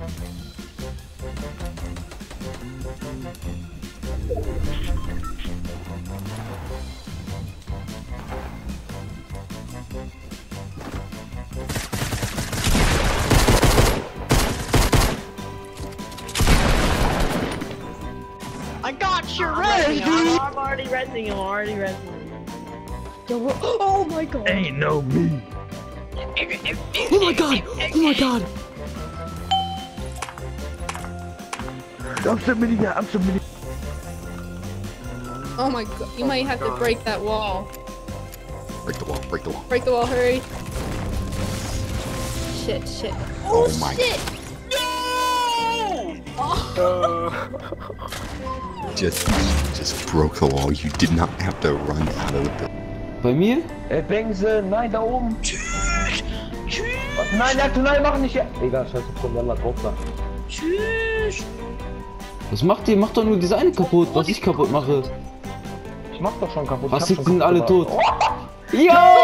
I got your res, dude! I'm already resing him, Yo, oh my god! Ain't no me! Oh my god! Oh my god! I'm submitting that, I'm submitting. Oh my god, you might have to break that wall. Break the wall, break the wall. Break the wall, hurry. Shit, shit. Oh my shit! No! Just broke the wall. You did not have to run out of the building. Bei mir? Bengse, nein, da oben. Tschüss! Tschüss! Nein, nein, mach nicht. Egal, scheiße, komm, yalla, drauf da. Tschüss! Was macht ihr? Macht doch nur diese eine kaputt, was ich kaputt mache. Ich mach doch schon kaputt. Was sind alle tot? Oh. Ja!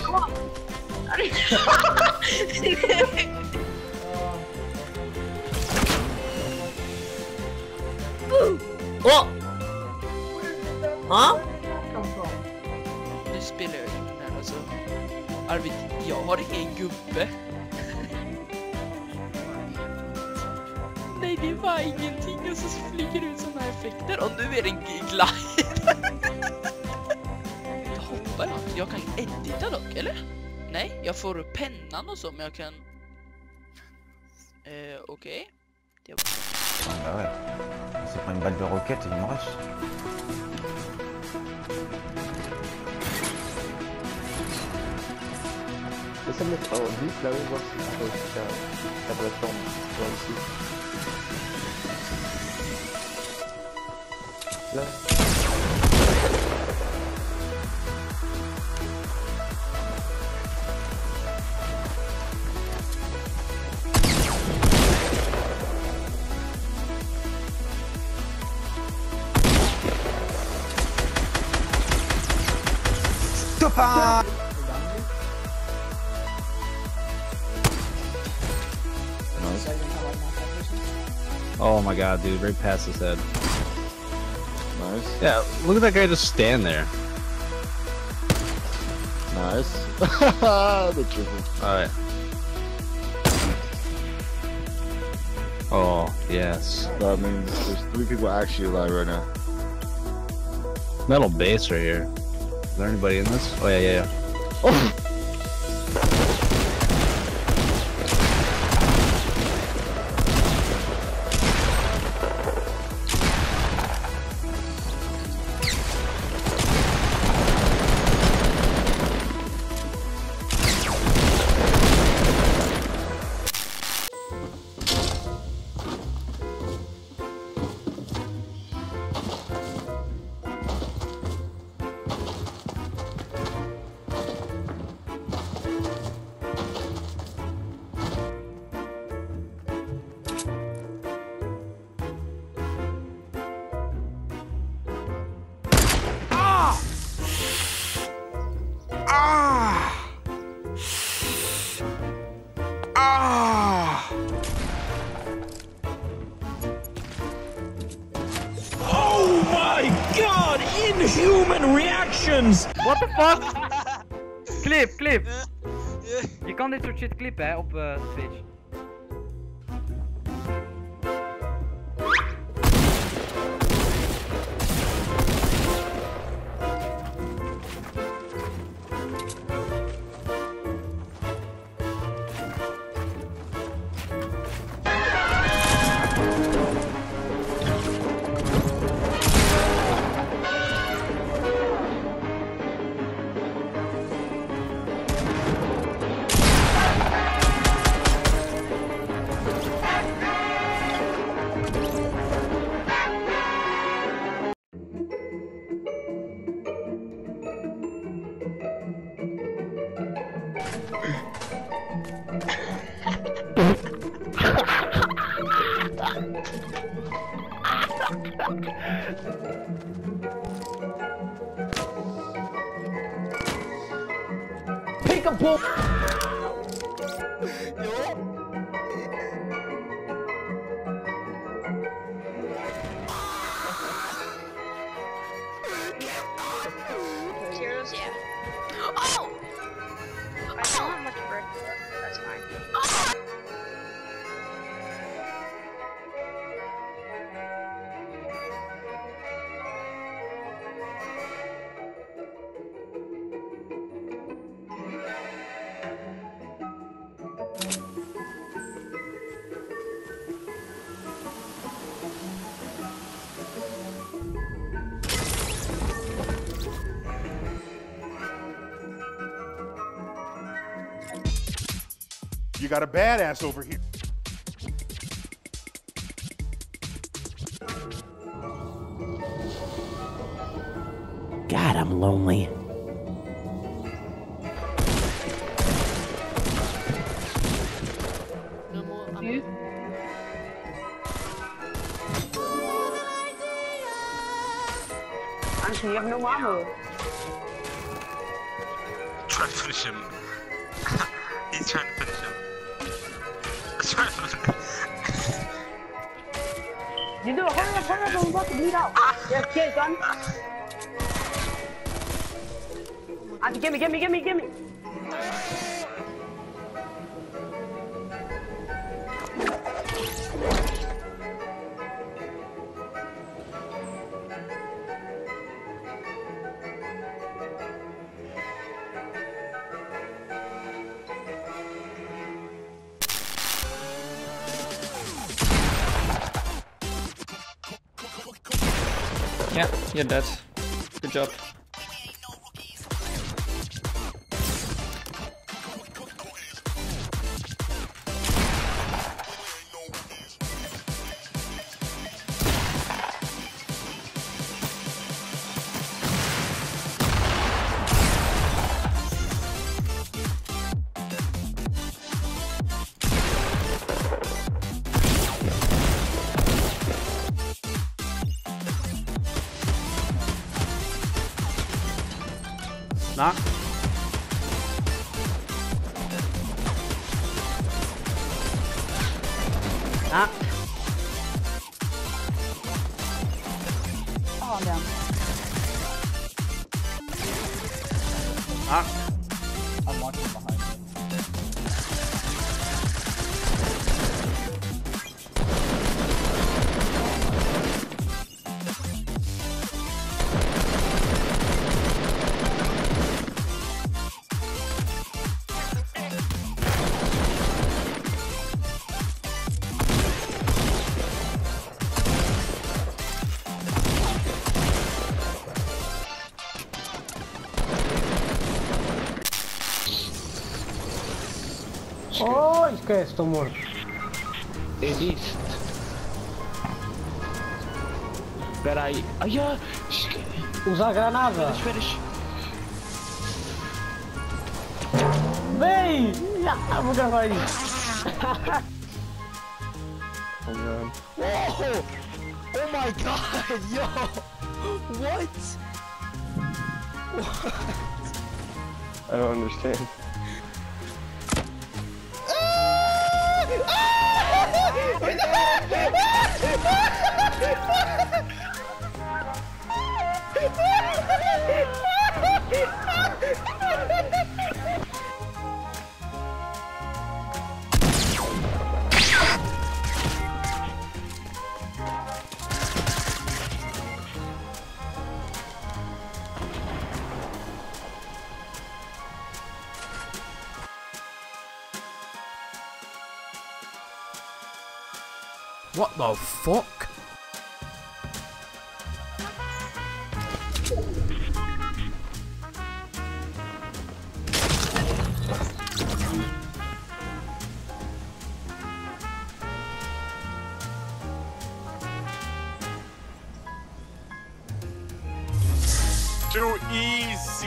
Oh! Ha? Nu spelar jag in här alltså. Arvid, jag har ingen gubbe. Nej, det var ingenting och så flyger ut såna här effekter och nu är det en glide. Jag hoppar att jag kan edita dock, eller? Nej, jag får upp pennan och så, men jag kan... okej. Ah ouais, c'est pas une balle de roquette et il me rush. Essaie de mettre un vite là-haut, voir si tu peux faire ta plateforme. Voir ici. Là. Topa! Oh my god, dude, right past his head. Nice. Yeah, look at that guy just stand there. Nice. The triple. Alright. Oh, yes. That means there's 3 people actually alive right now. Metal base right here. Is there anybody in this? Oh, yeah. Oh! Oh my god! Inhuman reactions! What the fuck? Clip! Je kan dit soort shit clippen hè, op Twitch. Pick a ball! got a badass over here. God, I'm lonely. No more. Anthony, you have no ammo. Try to finish him. He's trying to finish him. You do it, hurry up, I'm about to bleed out. Yes, get gun. Auntie, gimme. Yeah, you're dead. Good job. Knock. Knock. Oh, I'm down. Knock. I'm watching behind you. Oh, esquece, tô morto. Existe. Espera aí. Ai, Usa a granada. Espera. Vem! Ah, vou gravar isso. Oh man. Oh! Oh my god! Yo! What? I don't understand. What the fuck? Too easy.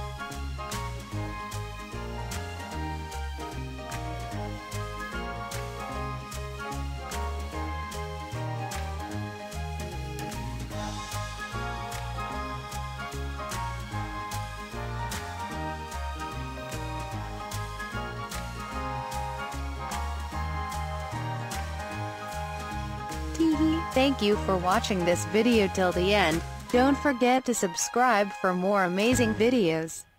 Thank you for watching this video till the end. Don't forget to subscribe for more amazing videos.